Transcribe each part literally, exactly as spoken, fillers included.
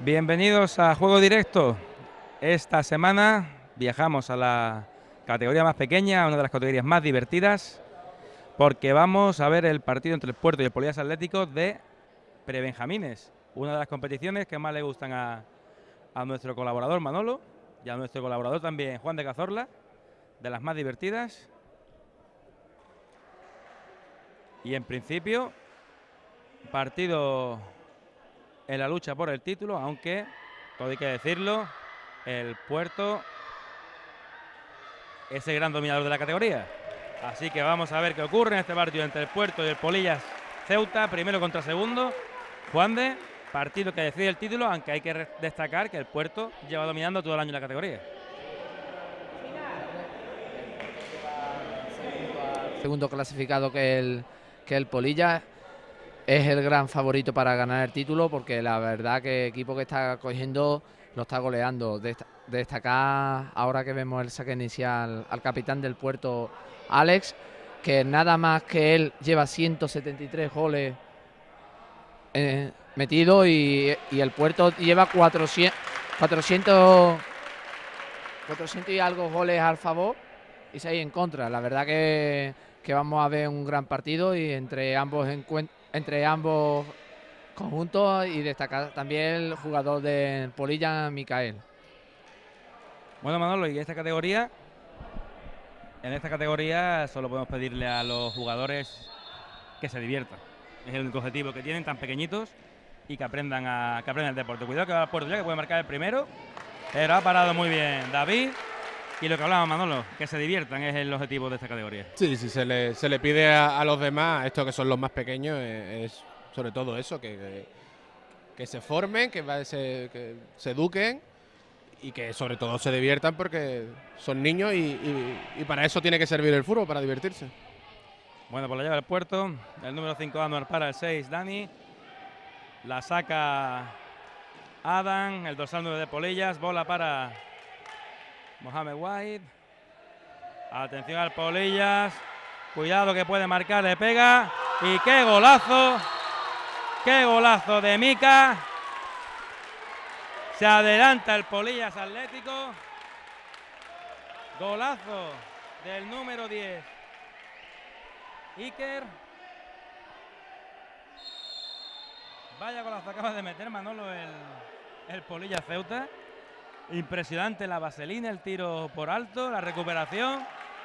Bienvenidos a Juego Directo. Esta semana viajamos a la categoría más pequeña, una de las categorías más divertidas, porque vamos a ver el partido entre el Puerto y el Polillas Atlético de Prebenjamines, una de las competiciones que más le gustan a, a nuestro colaborador Manolo y a nuestro colaborador también Juan de Cazorla, de las más divertidas. Y en principio, partido en la lucha por el título, aunque, todo hay que decirlo, el Puerto es el gran dominador de la categoría. Así que vamos a ver qué ocurre en este partido entre el Puerto y el Polillas Ceuta, primero contra segundo. Juan de, partido que decide el título, aunque hay que destacar que el Puerto lleva dominando todo el año la categoría. Segundo clasificado que el, que el Polillas es el gran favorito para ganar el título, porque la verdad que el equipo que está cogiendo lo está goleando. Dest destacar ahora que vemos el saque inicial al capitán del Puerto, Alex, que nada más que él lleva ciento setenta y tres goles eh, metidos y, y el Puerto lleva cuatrocientos, cuatrocientos, cuatrocientos y algo goles al favor y seis en contra. La verdad que, que vamos a ver un gran partido y entre ambos entre ambos conjuntos, y destacar también el jugador del Polillas, Micael. Bueno, Manolo, y en esta categoría, en esta categoría solo podemos pedirle a los jugadores que se diviertan. Es el único objetivo que tienen, tan pequeñitos, y que aprendan a que aprendan el deporte. Cuidado que va al Puerto ya, que puede marcar el primero, pero ha parado muy bien David. Y lo que hablaba Manolo, que se diviertan es el objetivo de esta categoría. Sí, sí, se le, se le pide a, a los demás, estos que son los más pequeños, es, es sobre todo eso, que, que, que se formen, que, va, se, que se eduquen y que sobre todo se diviertan, porque son niños y, y, y para eso tiene que servir el fútbol, para divertirse. Bueno, pues la lleva el Puerto, el número cinco Anuar para el seis Dani, la saca Adam, el dorsal nueve de Polillas, bola para Mohamed White. Atención al Polillas, cuidado que puede marcar, le pega y qué golazo, qué golazo de Mica. Se adelanta el Polillas Atlético, golazo del número diez Iker. Vaya golazo acaba de meter Manolo el, el Polillas Ceuta. Impresionante la vaselina, el tiro por alto, la recuperación.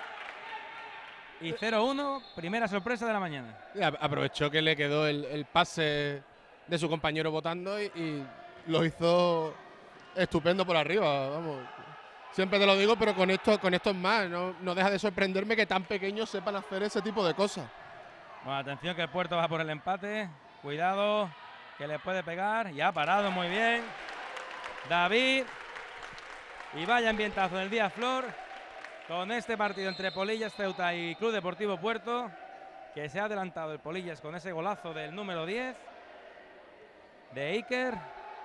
Y cero uno, primera sorpresa de la mañana. Y aprovechó que le quedó el, el pase de su compañero votando y, y lo hizo estupendo por arriba, vamos. Siempre te lo digo, pero con esto, con esto es más. No, no deja de sorprenderme que tan pequeños sepan hacer ese tipo de cosas. Bueno, atención que el Puerto va por el empate. Cuidado, que le puede pegar. Ya ha parado muy bien David. Y vaya ambientazo del día Flor con este partido entre Polillas Ceuta y Club Deportivo Puerto, que se ha adelantado el Polillas con ese golazo del número diez de Iker.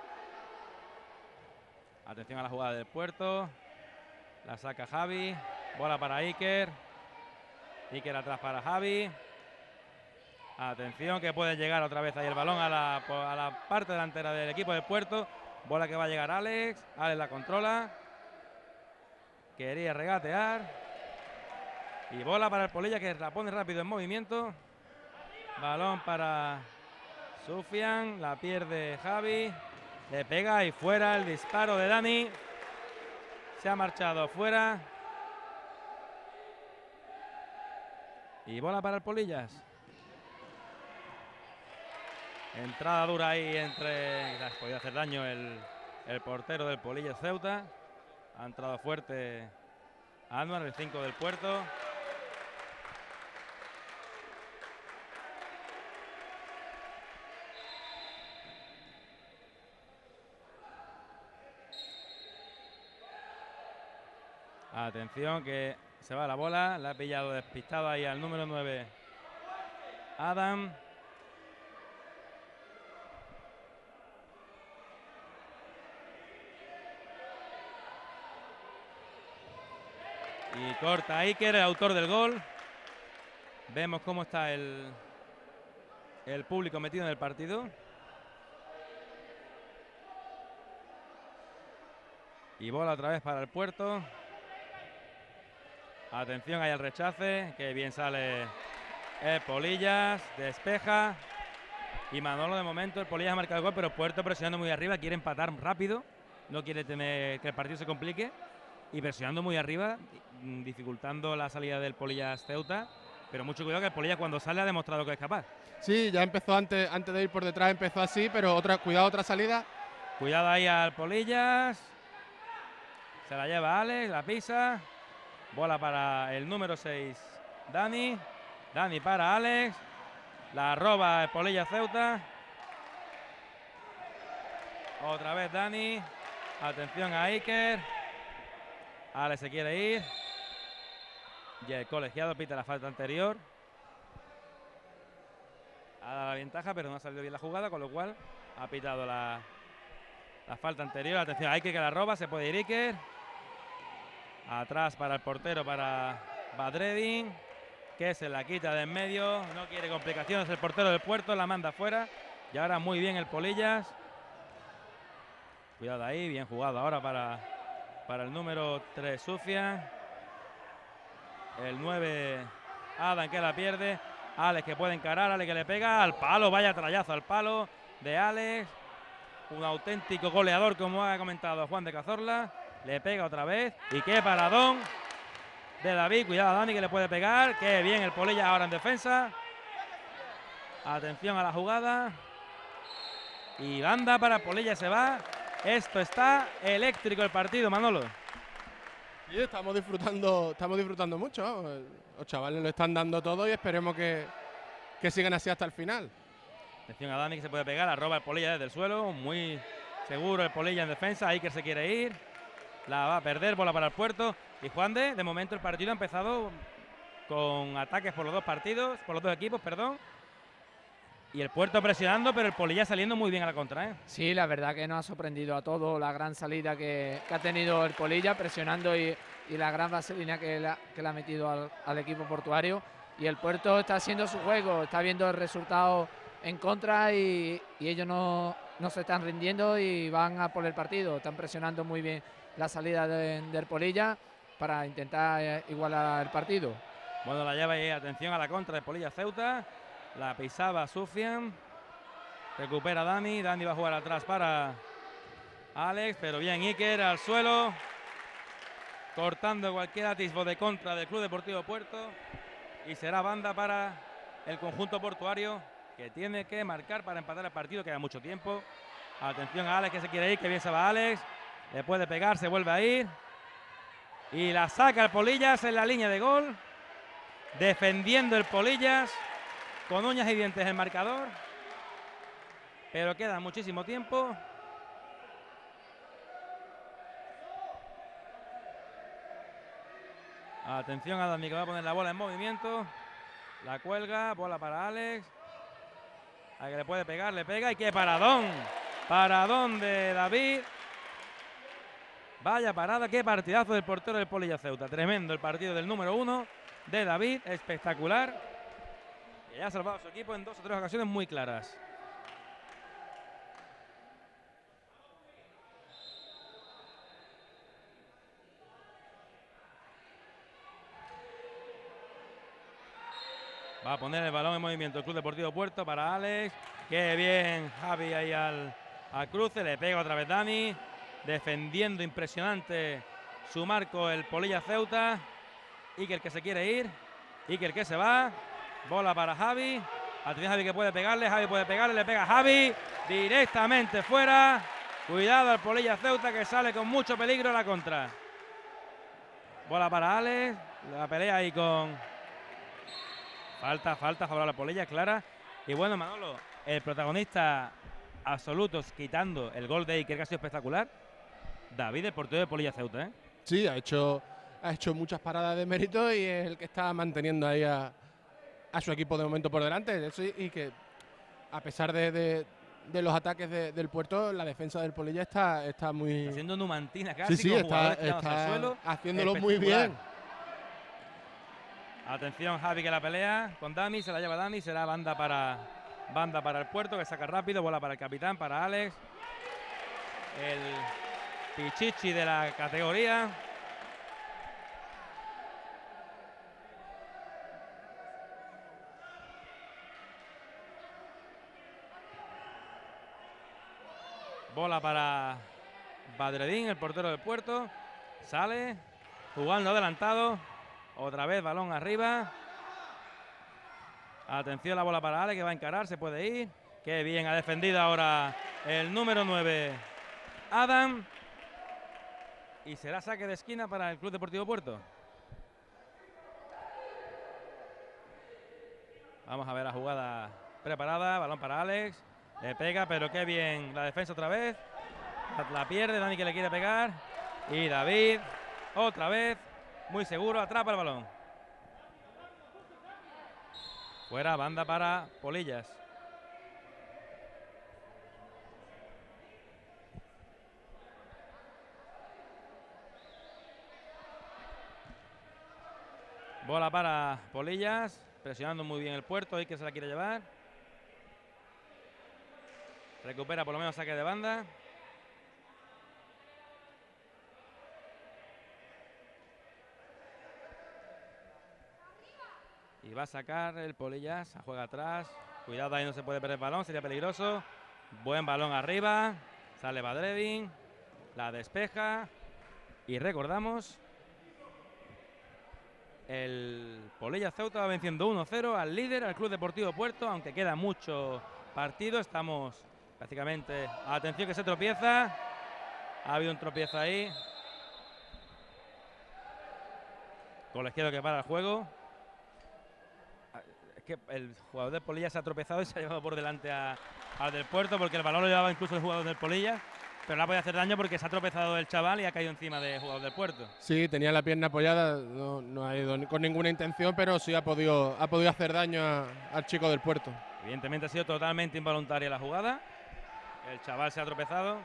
Atención a la jugada del Puerto. La saca Javi. Bola para Iker. Iker atrás para Javi. Atención que puede llegar otra vez ahí el balón a la, a la parte delantera del equipo del Puerto. Bola que va a llegar Alex. Alex la controla. Quería regatear. Y bola para el Polillas, que la pone rápido en movimiento. Balón para Sufian. La pierde Javi. Le pega y fuera el disparo de Dani. Se ha marchado fuera. Y bola para el Polillas. Entrada dura ahí entre... Podía hacer daño el, el portero del Polillas Ceuta. Ha entrado fuerte Anuar, el cinco del Puerto. Atención que se va la bola, la ha pillado despistado ahí al número nueve Adam. Y corta Iker, el autor del gol. Vemos cómo está el, el público metido en el partido. Y bola otra vez para el Puerto. Atención ahí al rechace, que bien sale el Polillas, despeja. Y Manolo de momento, el Polillas ha marcado el gol, pero Puerto presionando muy arriba, quiere empatar rápido. No quiere tener que el partido se complique. Y presionando muy arriba, dificultando la salida del Polillas Ceuta. Pero mucho cuidado que el Polillas cuando sale ha demostrado que es capaz. Sí, ya empezó antes, antes de ir por detrás, empezó así, pero otra, cuidado, otra salida. Cuidado ahí al Polillas. Se la lleva Alex, la pisa. Bola para el número seis, Dani. Dani para Alex. La roba el Polillas Ceuta. Otra vez Dani. Atención a Iker. Alex se quiere ir. Y el colegiado pita la falta anterior. Ha dado la ventaja, pero no ha salido bien la jugada, con lo cual ha pitado la, la falta anterior. Atención a Iker que la roba. Se puede ir Iker. Atrás para el portero, para Badreddin, que se la quita de en medio. No quiere complicaciones el portero del Puerto, la manda fuera. Y ahora muy bien el Polillas. Cuidado ahí, bien jugado ahora para, para el número tres, Sufian. El nueve, Adam, que la pierde. Alex que puede encarar, Alex que le pega al palo. Vaya trayazo al palo de Alex. Un auténtico goleador, como ha comentado Juan de Cazorla. Le pega otra vez. Y qué paradón de David. Cuidado a Dani que le puede pegar. Qué bien el Polillas ahora en defensa. Atención a la jugada. Y banda para Polillas, se va. Esto está eléctrico el partido, Manolo. Sí, estamos disfrutando, estamos disfrutando mucho. ¿No? Los chavales lo están dando todo y esperemos que, que sigan así hasta el final. Atención a Dani que se puede pegar. Arroba el Polillas desde el suelo. Muy seguro el Polillas en defensa. Iker se quiere ir. La va a perder, bola para el Puerto. Y Juan de, de momento el partido ha empezado con ataques por los dos partidos, por los dos equipos, perdón. Y el Puerto presionando, pero el Polillas saliendo muy bien a la contra, ¿eh? Sí, la verdad que nos ha sorprendido a todos la gran salida que, que ha tenido el Polillas, presionando y, y la gran vaselina que, la, que le ha metido al, al equipo portuario. Y el Puerto está haciendo su juego, está viendo el resultado en contra y, y ellos no, no se están rindiendo y van a por el partido. Están presionando muy bien la salida de, del Polillas para intentar eh, igualar el partido. Bueno, la lleva ahí, atención a la contra de Polillas Ceuta. La pisaba Sufian. Recupera Dani. Dani va a jugar atrás para Alex, pero bien Iker al suelo. Cortando cualquier atisbo de contra del Club Deportivo Puerto. Y será banda para el conjunto portuario, que tiene que marcar para empatar el partido. Queda mucho tiempo. Atención a Alex que se quiere ir, que bien se va Alex. Le puede pegar, se vuelve a ir. Y la saca el Polillas en la línea de gol. Defendiendo el Polillas. Con uñas y dientes el marcador. Pero queda muchísimo tiempo. Atención a Dani que va a poner la bola en movimiento. La cuelga, bola para Alex. A que le puede pegar, le pega. Y qué paradón. Paradón de David. Vaya parada, qué partidazo del portero del Polillas Ceuta. Tremendo el partido del número uno de David, espectacular. Y ha salvado a su equipo en dos o tres ocasiones muy claras. Va a poner el balón en movimiento el Club Deportivo Puerto para Alex. Qué bien Javi ahí al, al cruce, le pega otra vez Dani. Defendiendo impresionante su marco el Polillas Ceuta. Iker que se quiere ir. Iker que se va. Bola para Javi. Atención Javi que puede pegarle. Javi puede pegarle. Le pega Javi. Directamente fuera. Cuidado al Polillas Ceuta que sale con mucho peligro a la contra. Bola para Alex. La pelea ahí con... Falta, falta, favorable a Polillas, clara. Y bueno, Manolo, el protagonista absoluto, quitando el gol de Iker, que ha sido espectacular. David, el portero de Polillas Ceuta, ¿eh? Sí, ha hecho, ha hecho muchas paradas de mérito y es el que está manteniendo ahí a, a su equipo de momento por delante. Eso y, y que a pesar de, de, de los ataques de, del Puerto, la defensa del Polillas está, está muy... Está haciendo numantina casi. Sí, sí, con está, está al suelo. haciéndolo muy bien. Atención Javi que la pelea con Dani, se la lleva Dani, será banda para, banda para el Puerto, que saca rápido, bola para el capitán, para Alex. El pichichi de la categoría. Bola para Badreddin, el portero del Puerto. Sale, jugando adelantado. Otra vez balón arriba. Atención, la bola para Ale, que va a encarar, se puede ir. Qué bien ha defendido ahora el número nueve, Adam. Y será saque de esquina para el Club Deportivo Puerto. Vamos a ver la jugada preparada. Balón para Alex. Le pega, pero qué bien la defensa otra vez. La pierde, Dani que le quiere pegar. Y David, otra vez, muy seguro, atrapa el balón. Fuera, banda para Polillas. Bola para Polillas, presionando muy bien el Puerto, ahí que se la quiere llevar. Recupera por lo menos saque de banda. Y va a sacar el Polillas, juega atrás. Cuidado, ahí no se puede perder el balón, sería peligroso. Buen balón arriba. Sale Badreddin, la despeja. Y recordamos, el Polillas Ceuta va venciendo uno cero al líder, al Club Deportivo Puerto, aunque queda mucho partido. Estamos prácticamente... Atención que se tropieza. Ha habido un tropiezo ahí. Con la izquierda que para el juego. Es que el jugador del Polillas se ha tropezado y se ha llevado por delante a, al del Puerto, porque el balón lo llevaba incluso el jugador del Polillas, pero no ha podido hacer daño porque se ha tropezado el chaval y ha caído encima del jugador del Puerto. Sí, tenía la pierna apoyada, no, no ha ido con ninguna intención, pero sí ha podido, ha podido hacer daño a, al chico del Puerto. Evidentemente ha sido totalmente involuntaria la jugada. El chaval se ha tropezado.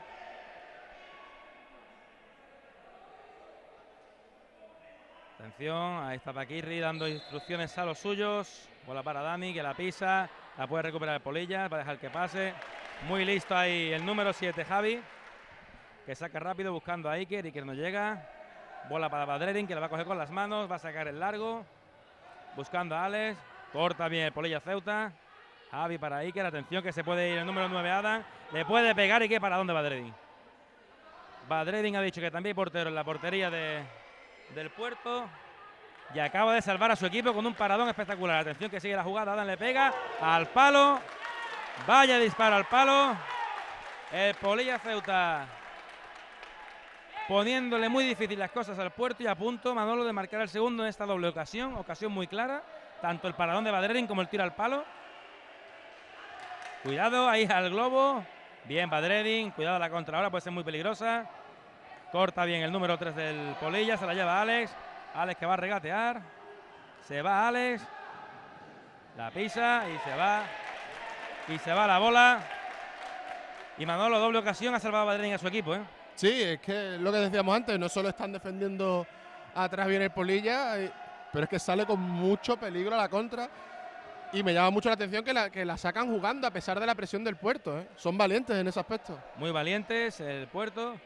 Atención, ahí está Paquirri dando instrucciones a los suyos. Bola para Dani, que la pisa. La puede recuperar el Polillas, va a dejar que pase. Muy listo ahí el número siete, Javi, que saca rápido buscando a Iker. Iker no llega. Bola para Badreddin, que la va a coger con las manos. Va a sacar el largo. Buscando a Alex. Corta bien el Polillas Ceuta. Javi para Iker. Atención que se puede ir el número nueve, Adam. Le puede pegar Iker. ¿Para dónde Badreddin? Badreddin ha dicho que también hay portero en la portería de, del Puerto. Y acaba de salvar a su equipo con un paradón espectacular. Atención que sigue la jugada. Adam le pega al palo. Vaya disparo al palo. El Polillas Ceuta poniéndole muy difícil las cosas al Puerto, y a punto Manolo de marcar el segundo en esta doble ocasión. Ocasión muy clara. Tanto el paradón de Badreddin como el tiro al palo. Cuidado ahí al globo. Bien Badreddin. Cuidado la contra ahora, puede ser muy peligrosa. Corta bien el número tres del Polillas. Se la lleva Alex. Alex que va a regatear. Se va Alex. La pisa y se va. Y se va la bola. Y Manolo, doble ocasión, ha salvado a Badreddin a su equipo, ¿eh? Sí, es que lo que decíamos antes, no solo están defendiendo atrás bien el Polillas, pero es que sale con mucho peligro a la contra. Y me llama mucho la atención que la, que la sacan jugando a pesar de la presión del Puerto, ¿eh? Son valientes en ese aspecto. Muy valientes el Puerto.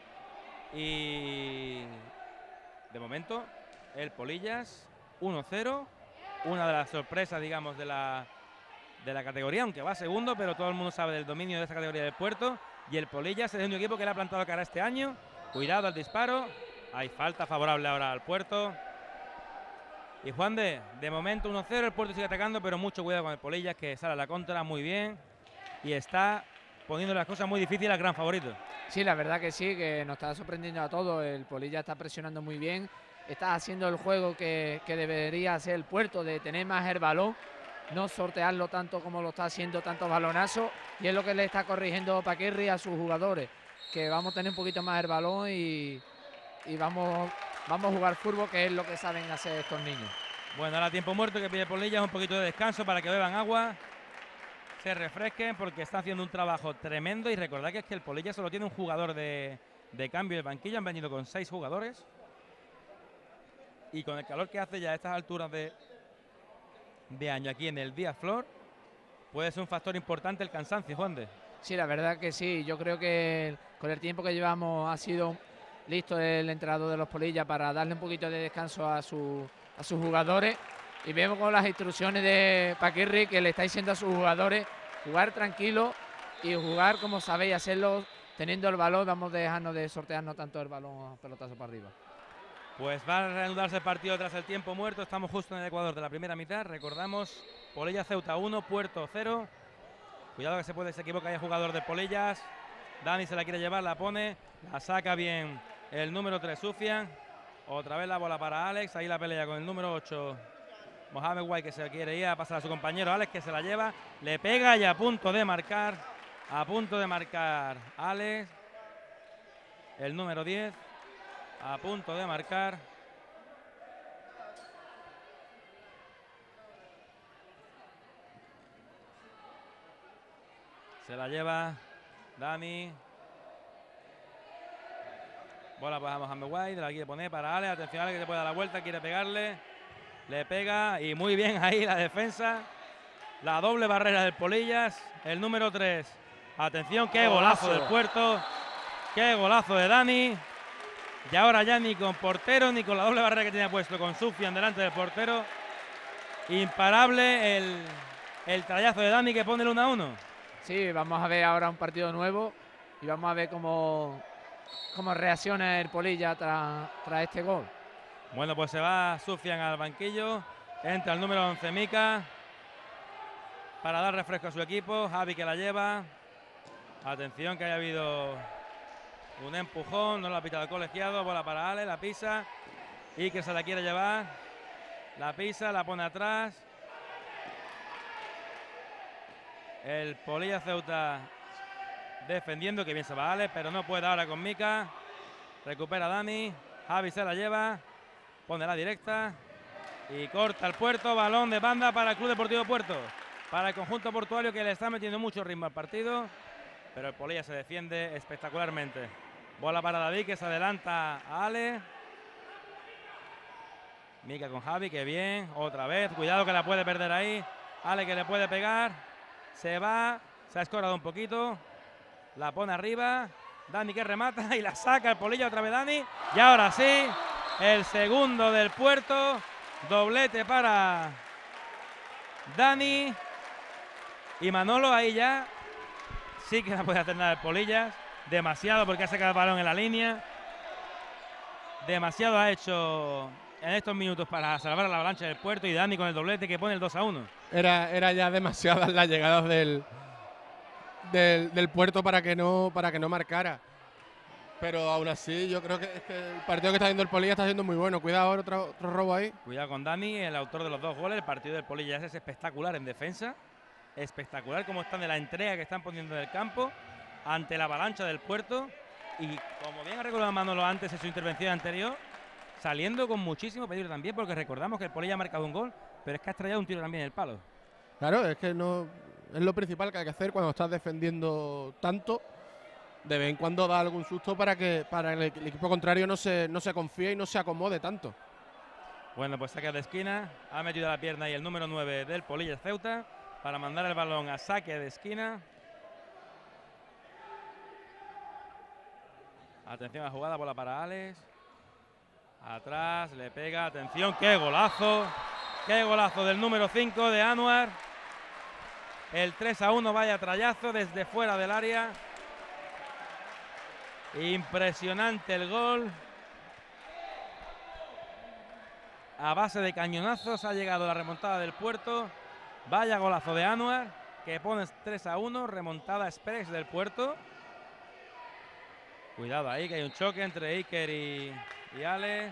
Y de momento el Polillas uno cero. Una de las sorpresas, digamos, de la, de la categoría, aunque va segundo, pero todo el mundo sabe del dominio de esta categoría del Puerto. Y el Polillas es el único equipo que le ha plantado cara este año. Cuidado al disparo. Hay falta favorable ahora al Puerto. Y Juan de, de momento uno cero, el Puerto sigue atacando, pero mucho cuidado con el Polillas, que sale a la contra muy bien y está poniendo las cosas muy difíciles al gran favorito. Sí, la verdad que sí, que nos está sorprendiendo a todos. El Polillas está presionando muy bien, está haciendo el juego que, que debería hacer el Puerto, de tener más el balón, no sortearlo tanto como lo está haciendo, tantos balonazos, y es lo que le está corrigiendo Paquirri a sus jugadores, que vamos a tener un poquito más el balón y, y vamos... Vamos a jugar fútbol, que es lo que saben hacer estos niños. Bueno, ahora tiempo muerto que pide Polillas, un poquito de descanso para que beban agua, se refresquen, porque está haciendo un trabajo tremendo. Y recordad que es que el Polillas solo tiene un jugador de, de cambio de banquillo, han venido con seis jugadores. Y con el calor que hace ya a estas alturas de, de año aquí en el Díaz Flor, puede ser un factor importante el cansancio, Juan de. Sí, la verdad que sí. Yo creo que con el tiempo que llevamos ha sido listo el entrenador de los Polillas para darle un poquito de descanso a, su, a sus jugadores. Y vemos con las instrucciones de Paquirri que le está diciendo a sus jugadores jugar tranquilo y jugar como sabéis hacerlo, teniendo el balón. Vamos a dejarnos de sortearnos tanto el balón pelotazo para arriba. Pues va a reanudarse el partido tras el tiempo muerto. Estamos justo en el Ecuador de la primera mitad. Recordamos, Polillas Ceuta uno, Puerto cero. Cuidado que se puede, se equivoca, hay jugador de Polillas. Dani se la quiere llevar, la pone, la saca bien el número tres, Sufian. Otra vez la bola para Alex, ahí la pelea con el número ocho, Mohamed Guay, que se quiere ir a pasar a su compañero Alex, que se la lleva, le pega y a punto de marcar, a punto de marcar Alex, el número diez, a punto de marcar. Se la lleva Dani. Bola para Mohamed White, la quiere poner para Ale. Atención, Ale, que se puede dar la vuelta, quiere pegarle. Le pega y muy bien ahí la defensa. La doble barrera del Polillas. El número tres. Atención, qué golazo, golazo del Puerto. Qué golazo de Dani. Y ahora ya ni con portero ni con la doble barrera que tenía puesto con Sufian delante del portero. Imparable el, el trayazo de Dani que pone el uno a uno. Sí, vamos a ver ahora un partido nuevo y vamos a ver cómo, cómo reacciona el Polilla tras, tras este gol. Bueno, pues se va Sufian al banquillo, entra el número once, Mika, para dar refresco a su equipo. Javi que la lleva. Atención que haya habido un empujón, no lo ha pitado el colegiado. Bola para Ale, la pisa y que se la quiere llevar. La pisa, la pone atrás. El Polillas Ceuta defendiendo, que bien se va Ale, pero no puede ahora con Mika. Recupera Dani, Javi se la lleva, pone la directa y corta el Puerto. Balón de banda para el Club Deportivo Puerto, para el conjunto portuario, que le está metiendo mucho ritmo al partido, pero el Polillas se defiende espectacularmente. Bola para David, que se adelanta a Ale. Mika con Javi, que bien, otra vez, cuidado que la puede perder ahí. Ale que le puede pegar. Se va, se ha escorado un poquito, la pone arriba, Dani que remata y la saca el Polilla otra vez Dani. Y ahora sí, el segundo del Puerto, doblete para Dani. Y Manolo ahí ya sí que la puede hacer nada el Polillas, demasiado porque ha sacado el balón en la línea. Demasiado ha hecho en estos minutos para salvar a la Avalancha del Puerto, y Dani con el doblete que pone el dos a uno. Era, era ya demasiadas las llegadas del, del, del Puerto para que no para que no marcara. Pero aún así yo creo que, es que el partido que está haciendo el Polillas está siendo muy bueno. Cuidado, otro, otro robo ahí. Cuidado con Dani, el autor de los dos goles. El partido del Polillas es espectacular en defensa. Espectacular como están, de la entrega que están poniendo en el campo ante la Avalancha del Puerto. Y como bien ha recordado Manolo antes en su intervención anterior, saliendo con muchísimo peligro también, porque recordamos que el Polillas ha marcado un gol, pero es que ha estrellado un tiro también en el palo. Claro, es que no es lo principal que hay que hacer cuando estás defendiendo tanto. De vez en cuando da algún susto para que para el, el equipo contrario no se, no se confíe y no se acomode tanto. Bueno, pues saque de esquina, ha metido la pierna y el número nueve del Polillas Ceuta para mandar el balón a saque de esquina. Atención a la jugada, bola para Alex. Atrás, le pega, atención, qué golazo. Qué golazo del número cinco de Anuar. El tres a uno, vaya trayazo desde fuera del área. Impresionante el gol. A base de cañonazos ha llegado la remontada del Puerto. Vaya golazo de Anuar, que pone tres a uno, remontada express del Puerto. Cuidado ahí, que hay un choque entre Iker y, y Ale.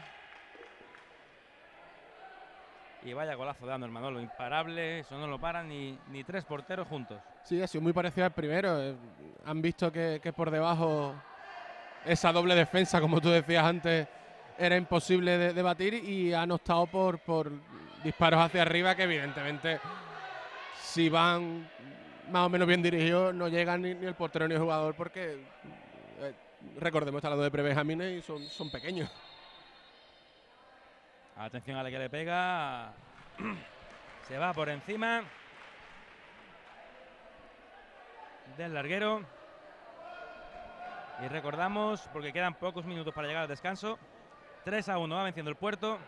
Y vaya golazo de Anuar, Manolo, imparable, eso no lo paran ni, ni tres porteros juntos. Sí, ha sido muy parecido al primero. Eh, han visto que, que por debajo esa doble defensa, como tú decías antes, era imposible de, de batir, y han optado por, por disparos hacia arriba que evidentemente, si van más o menos bien dirigidos, no llegan ni, ni el portero ni el jugador, porque eh, recordemos, está hablando de prebenjamines y son, son pequeños. Atención a la que le pega. Se va por encima del larguero. Y recordamos, porque quedan pocos minutos para llegar al descanso, tres a uno va venciendo el Puerto,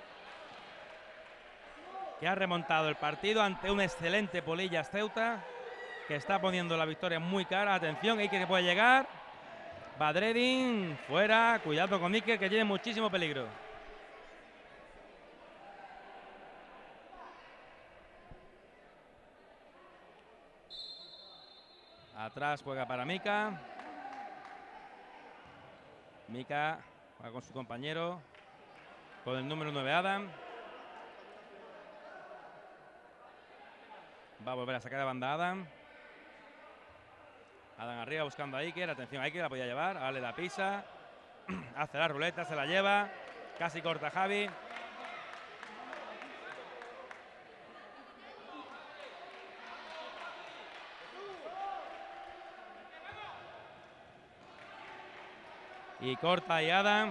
que ha remontado el partido ante un excelente Polillas Ceuta, que está poniendo la victoria muy cara. Atención, Iker que puede llegar. Badreddin, fuera, cuidado con Iker, que tiene muchísimo peligro. Atrás juega para Mika. Mika va con su compañero, con el número nueve Adam. Va a volver a sacar de banda a Adam. Adam arriba buscando a Iker. Atención a Iker, la podía llevar. Ale la pisa. Hace la ruleta, se la lleva. Casi corta Javi. Y corta y Adam.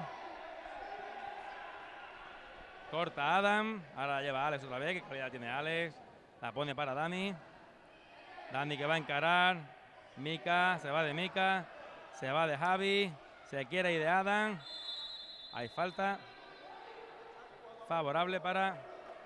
Corta Adam. Ahora la lleva Alex otra vez. Qué calidad tiene Alex. La pone para Dani. Dani que va a encarar. Mika. Se va de Mika. Se va de Javi. Se quiere ir de Adam. Hay falta. Favorable para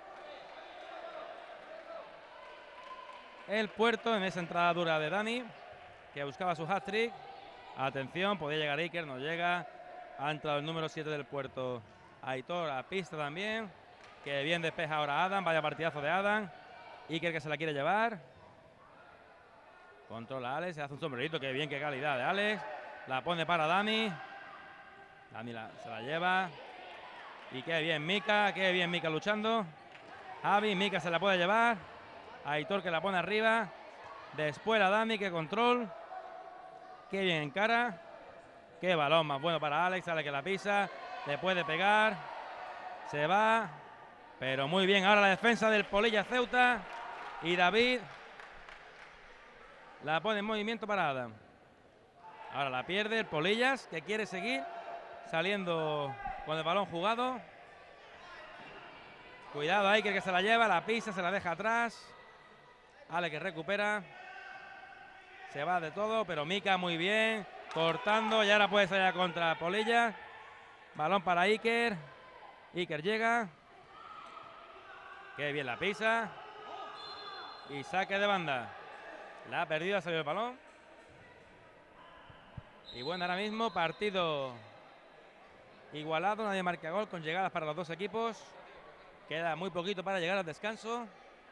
el Puerto en esa entrada dura de Dani, que buscaba su hat-trick. Atención, podía llegar Iker, no llega. Ha entrado el número siete del Puerto, Aitor, a pista también. Que bien despeja ahora Adam, vaya partidazo de Adam. Iker que se la quiere llevar. Controla a Alex, se hace un sombrerito, que bien, qué calidad de Alex. La pone para Dani. Dani la, se la lleva. Y qué bien Mika, qué bien Mika luchando. Javi, Mika se la puede llevar. Aitor que la pone arriba. Después a Dani, que control. Qué bien encara. Qué balón más bueno para Alex. Sale que la pisa. Le puede pegar. Se va. Pero muy bien. Ahora la defensa del Polillas Ceuta. Y David la pone en movimiento para Adam. Ahora la pierde el Polillas, que quiere seguir saliendo con el balón jugado. Cuidado ahí, que se la lleva. La pisa, se la deja atrás. Alex que recupera. Se va de todo, pero Mika muy bien, cortando, y ahora puede salir contra Polillas. Balón para Iker. Iker llega. Qué bien la pisa. Y saque de banda. La ha perdido, ha salido el balón. Y bueno, ahora mismo partido igualado, nadie marca gol, con llegadas para los dos equipos. Queda muy poquito para llegar al descanso.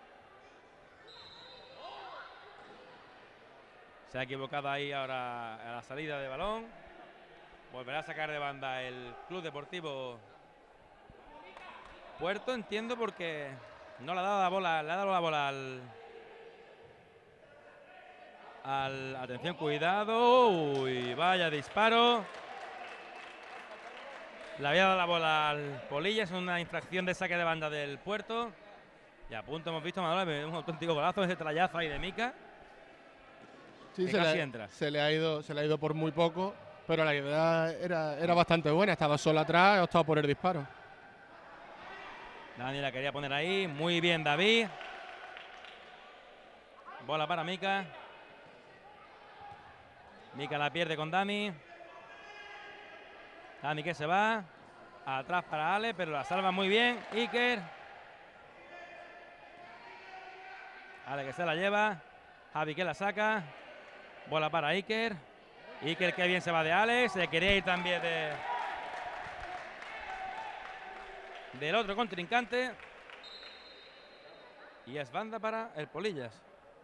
Se ha equivocado ahí ahora a la salida de balón. Volverá a sacar de banda el Club Deportivo Puerto, entiendo, porque no le ha dado la bola, le ha dado la bola al, al atención, cuidado. Uy, vaya disparo. Le había dado la bola al Polillas, es una infracción de saque de banda del Puerto. Y a punto hemos visto, Manuel, un auténtico golazo, ese trayazo ahí de Mika. Sí, se le, entra. se le ha ido, se le ha ido por muy poco, pero la idea era, era bastante buena. Estaba solo atrás, ha optado por el disparo. Dani la quería poner ahí, muy bien David. Bola para Mika. Mika la pierde con Dani. Dani que se va. Atrás para Ale, pero la salva muy bien Iker. Ale que se la lleva. Javi que la saca. Bola para Iker. Iker que bien se va de Alex. Se quería ir también de del otro contrincante. Y es banda para el Polillas.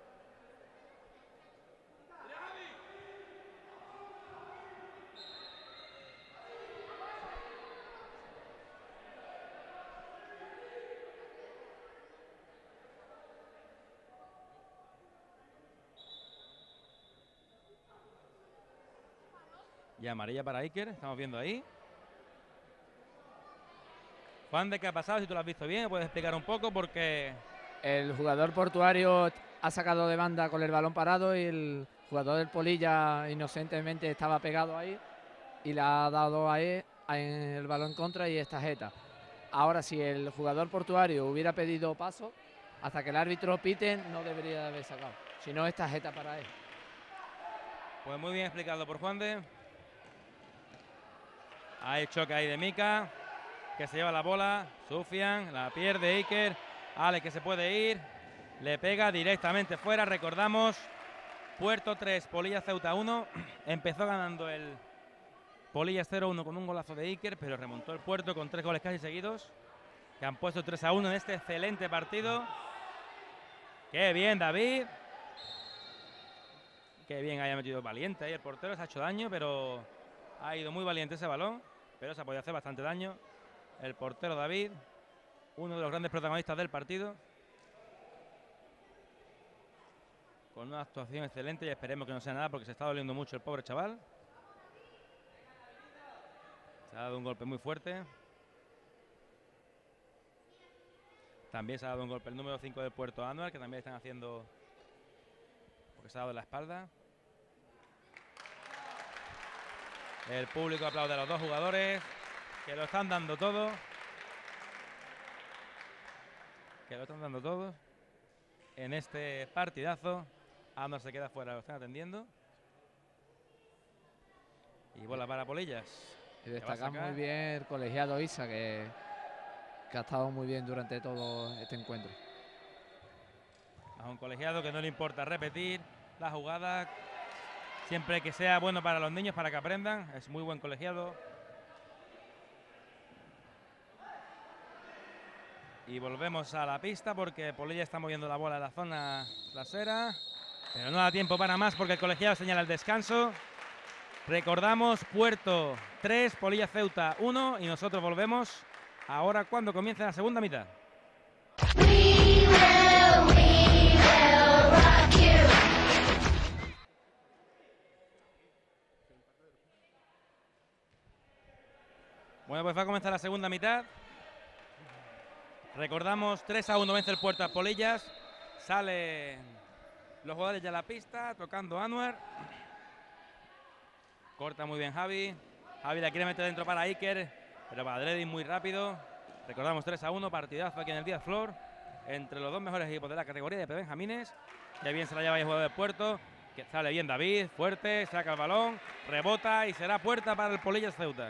Y amarilla para Iker, estamos viendo ahí. Juan, ¿de qué ha pasado? Si tú lo has visto bien, puedes explicar un poco, porque el jugador portuario ha sacado de banda con el balón parado y el jugador del Polilla inocentemente estaba pegado ahí y le ha dado ahí en el balón contra y es tarjeta. Ahora, si el jugador portuario hubiera pedido paso, hasta que el árbitro pite, no debería haber sacado. Si no, es tarjeta para él. Pues muy bien explicado por Juan de. Hay choque ahí de Mika, que se lleva la bola. Sufian, la pierde Iker. Ale que se puede ir. Le pega directamente fuera. Recordamos, Puerto tres, Polillas Ceuta uno. Empezó ganando el Polillas cero uno con un golazo de Iker, pero remontó el Puerto con tres goles casi seguidos, que han puesto tres a uno en este excelente partido. Qué bien, David. Qué bien haya metido valiente ahí el portero. Se ha hecho daño, pero ha ido muy valiente ese balón. Pero se ha podido hacer bastante daño. El portero David, uno de los grandes protagonistas del partido, con una actuación excelente, y esperemos que no sea nada porque se está doliendo mucho el pobre chaval. Se ha dado un golpe muy fuerte. También se ha dado un golpe el número cinco del Puerto, Anuar, que también están haciendo, porque se ha dado en la espalda. El público aplaude a los dos jugadores, que lo están dando todo. Que lo están dando todo en este partidazo. Anuar se queda fuera, lo están atendiendo. Y bola para Polillas. Y destacamos muy bien el colegiado Isa, que, que ha estado muy bien durante todo este encuentro. A un colegiado que no le importa repetir la jugada, siempre que sea bueno para los niños, para que aprendan. Es muy buen colegiado. Y volvemos a la pista porque Polillas está moviendo la bola en la zona trasera, pero no da tiempo para más porque el colegiado señala el descanso. Recordamos, Puerto tres, Polillas Ceuta uno, y nosotros volvemos ahora cuando comience la segunda mitad. We will, we will rock you. Bueno, pues va a comenzar la segunda mitad. Recordamos, tres a uno vence el Puerto a Polillas. Salen los jugadores ya a la pista, tocando Anuar. Corta muy bien Javi. Javi la quiere meter dentro para Iker, pero para Dredin muy rápido. Recordamos, tres a uno, partidazo aquí en el Díaz Flor, entre los dos mejores equipos de la categoría de Benjamines. Ya bien se la lleva el jugador del Puerto, que sale bien David, fuerte, saca el balón, rebota y será puerta para el Polillas Ceuta.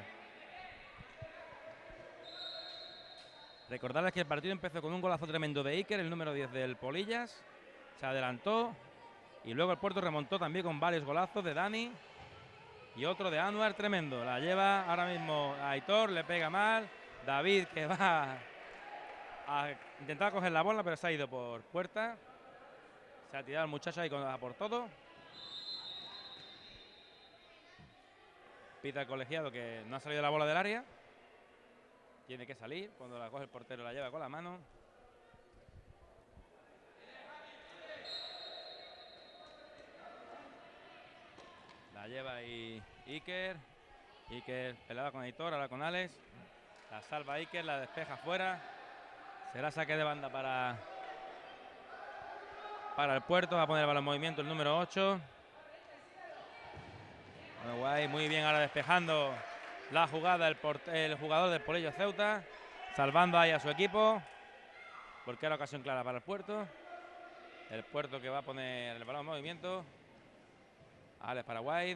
Recordarles que el partido empezó con un golazo tremendo de Iker, el número diez del Polillas. Se adelantó y luego el Puerto remontó también con varios golazos de Dani. Y otro de Anuar tremendo. La lleva ahora mismo a Aitor, le pega mal. David, que va a intentar coger la bola, pero se ha ido por puerta. Se ha tirado el muchacho ahí a por todo. Pita el colegiado que no ha salido la bola del área. Tiene que salir. Cuando la coge el portero la lleva con la mano. La lleva ahí Iker. Iker pelada con Aitor, ahora con Alex. La salva Iker, la despeja fuera. Será saque de banda para, para el Puerto. Va a poner el balón en movimiento el número ocho. Bueno, guay, muy bien ahora despejando la jugada el, el jugador del Polillas Ceuta. Salvando ahí a su equipo. Porque era ocasión clara para el Puerto. El Puerto que va a poner el balón en movimiento. Alex para White.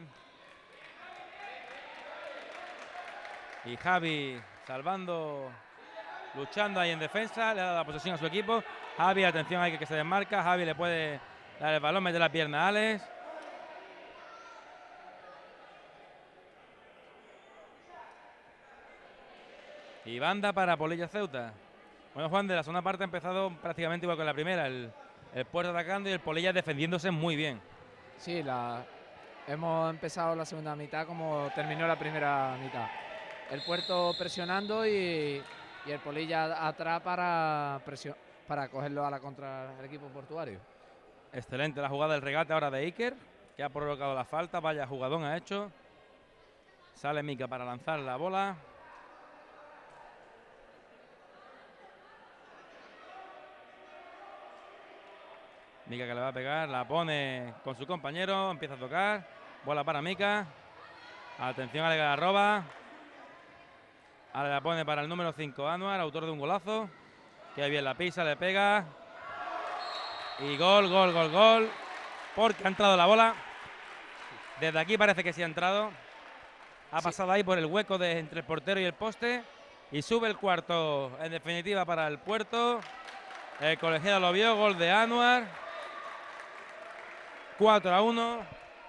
Y Javi salvando, luchando ahí en defensa. Le ha dado la posesión a su equipo. Javi, atención ahí que se desmarca. Javi le puede dar el balón, meter la pierna a Alex. Y banda para Polillas Ceuta. Bueno, Juan, de la segunda parte ha empezado prácticamente igual que la primera. El, el Puerto atacando y el Polillas defendiéndose muy bien. Sí, la... hemos empezado la segunda mitad como terminó la primera mitad. El Puerto presionando y, y el Polillas atrás para, presion, para cogerlo a la contra el equipo portuario. Excelente la jugada del regate ahora de Iker, que ha provocado la falta. Vaya jugadón ha hecho. Sale Mika para lanzar la bola. Mika que le va a pegar, la pone con su compañero, empieza a tocar. Bola para Mika. Atención a la roba. Ahora la pone para el número cinco, Anuar, autor de un golazo. Que bien la pisa, le pega. Y gol, gol, gol, gol. Porque ha entrado la bola. Desde aquí parece que sí ha entrado. Ha Sí. pasado ahí por el hueco de entre el portero y el poste. Y sube el cuarto, en definitiva, para el Puerto. El colegiado lo vio, gol de Anuar. cuatro a uno.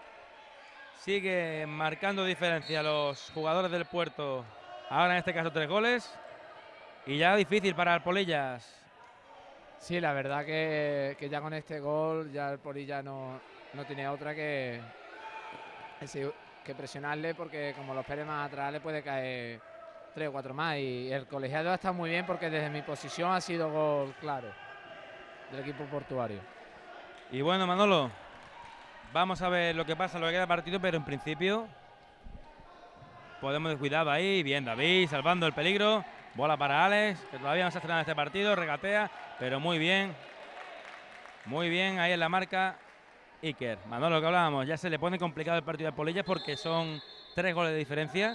Sigue marcando diferencia los jugadores del Puerto. Ahora en este caso tres goles. Y ya difícil para el Polillas. Sí, la verdad que, que ya con este gol ya el Polilla no, no tiene otra que, que, que presionarle, porque como los Pérez más atrás le puede caer tres o cuatro más. Y el colegiado ha estado muy bien porque desde mi posición ha sido gol claro del equipo portuario. Y bueno, Manolo, vamos a ver lo que pasa, lo que queda de partido, pero en principio podemos descuidado ahí. Bien, David salvando el peligro. Bola para Alex, que todavía no se ha estrenado este partido, regatea, pero muy bien. Muy bien, ahí en la marca Iker. Manolo, lo que hablábamos, ya se le pone complicado el partido de Polillas porque son tres goles de diferencia.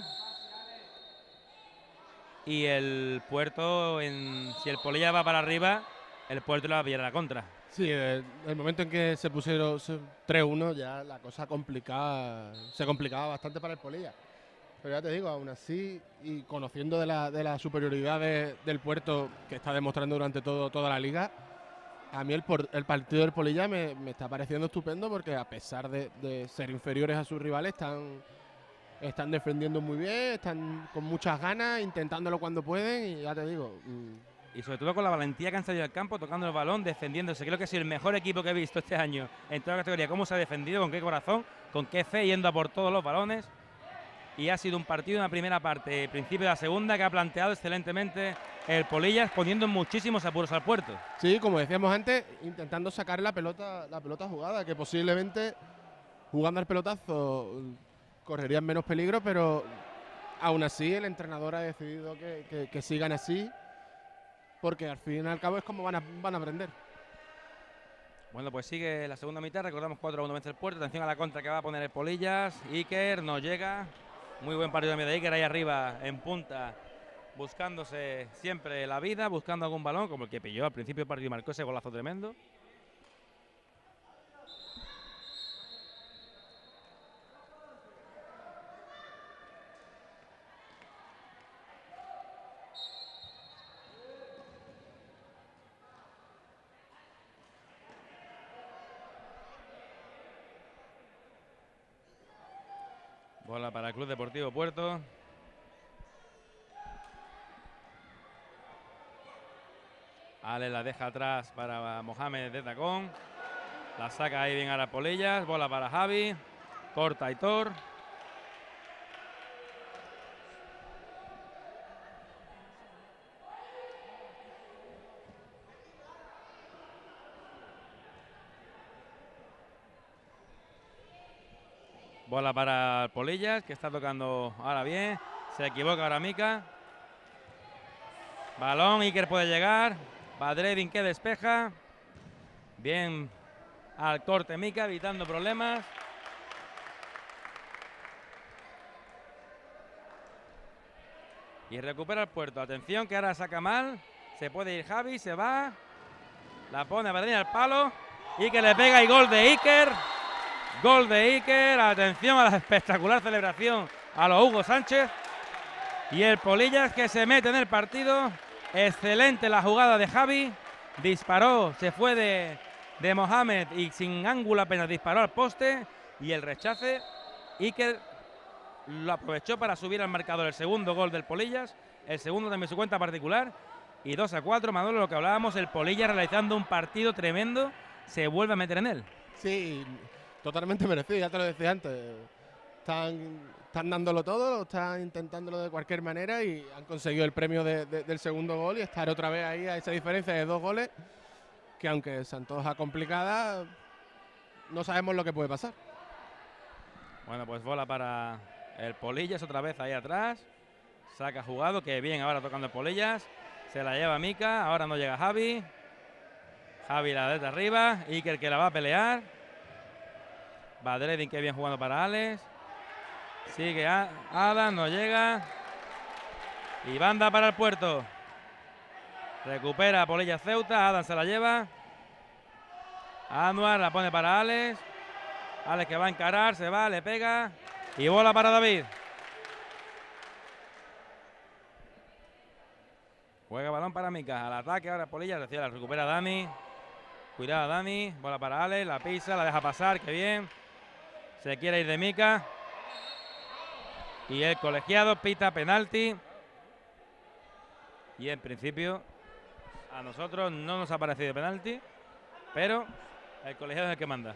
Y el Puerto, en, si el Polillas va para arriba, el Puerto le va a pillar a la contra. Sí, el, el momento en que se pusieron tres uno ya la cosa complicada, se complicaba bastante para el Polilla. Pero ya te digo, aún así, y conociendo de la, de la superioridad de, del Puerto que está demostrando durante todo, toda la liga, a mí el, por, el partido del Polilla me, me está pareciendo estupendo, porque a pesar de, de ser inferiores a sus rivales, están, están defendiendo muy bien, están con muchas ganas, intentándolo cuando pueden, y ya te digo... Mmm, y sobre todo con la valentía que han salido al campo, tocando el balón, defendiéndose. Creo que ha sido el mejor equipo que he visto este año en toda la categoría. Cómo se ha defendido, con qué corazón, con qué fe, yendo a por todos los balones. Y ha sido un partido en la primera parte, principio de la segunda, que ha planteado excelentemente el Polillas, poniendo muchísimos apuros al Puerto. Sí, como decíamos antes, intentando sacar la pelota, la pelota jugada, que posiblemente jugando al pelotazo correrían menos peligro, pero aún así el entrenador ha decidido que, que, que sigan así, porque al fin y al cabo es como van a, van a aprender. Bueno, pues sigue la segunda mitad, recordamos cuatro a uno vence el Puerto, atención a la contra que va a poner el Polillas. Iker no llega, muy buen partido de Iker ahí arriba en punta, buscándose siempre la vida, buscando algún balón, como el que pilló al principio del partido y marcó ese golazo tremendo. Bola para el Club Deportivo Puerto. Ale la deja atrás para Mohamed de tacón. La saca ahí bien a las Polillas. Bola para Javi. Corta Aitor. Bola para Polillas, que está tocando ahora bien. Se equivoca ahora Mika. Balón, Iker puede llegar. Badredin que despeja. Bien al corte Mika, evitando problemas. Y recupera el Puerto. Atención que ahora saca mal. Se puede ir Javi, se va. La pone a Badredin al palo. Iker le pega y gol de Iker. Gol de Iker. Atención a la espectacular celebración a los Hugo Sánchez. Y el Polillas que se mete en el partido. Excelente la jugada de Javi. Disparó, se fue de, de Mohamed y sin ángulo apenas disparó al poste. Y el rechace, Iker lo aprovechó para subir al marcador el segundo gol del Polillas. El segundo también su cuenta particular. Y dos a cuatro, Manolo, lo que hablábamos, el Polillas realizando un partido tremendo. Se vuelve a meter en él. Sí, totalmente merecido, ya te lo decía antes. Están, están dándolo todo, están intentándolo de cualquier manera y han conseguido el premio de, de, del segundo gol y estar otra vez ahí a esa diferencia de dos goles, que aunque se antoja complicada, no sabemos lo que puede pasar. Bueno, pues bola para el Polillas otra vez ahí atrás. Saca jugado, que bien ahora tocando el Polillas. Se la lleva Mika, ahora no llega Javi. Javi la desde arriba, Iker que la va a pelear. Badredin que bien jugando para Alex. Sigue a Adam, no llega. Y banda para el Puerto. Recupera Polillas Ceuta, Adam se la lleva. Anuar la pone para Alex. Alex que va a encarar, se va, le pega. Y bola para David. Juega balón para Mika. Al ataque ahora Polilla. Recibe, la recupera Dani. Cuidado Dani. Bola para Alex. La pisa, la deja pasar. Qué bien. Se quiere ir de Mika. Y el colegiado pita penalti. Y en principio a nosotros no nos ha parecido penalti, pero el colegiado es el que manda.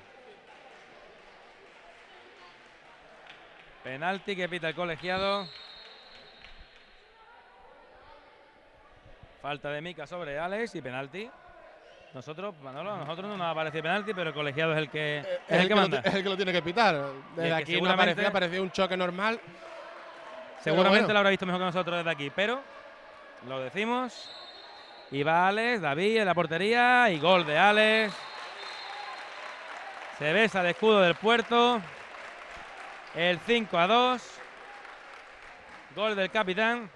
Penalti que pita el colegiado. Falta de Mika sobre Alex y penalti. Nosotros, Manolo, a nosotros no nos ha parecido penalti, pero el colegiado es el que, Es, es el, el que que manda. lo, es el que lo tiene que pitar. Desde que aquí no seguramente- parecía, parecía un choque normal. Seguramente bueno. lo habrá visto mejor que nosotros desde aquí, pero lo decimos. Y va Alex, David en la portería y gol de Alex. Se besa el escudo del Puerto. El cinco a dos. Gol del capitán.